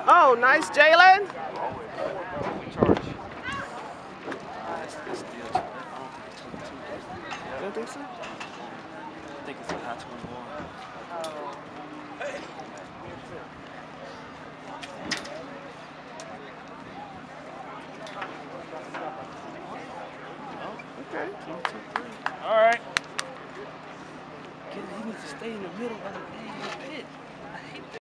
Oh, nice, Jalen. You don't think so? I think it's a high 21. Okay. 22-3. All right. He needs to stay in the middle of the damn pit. I hate that.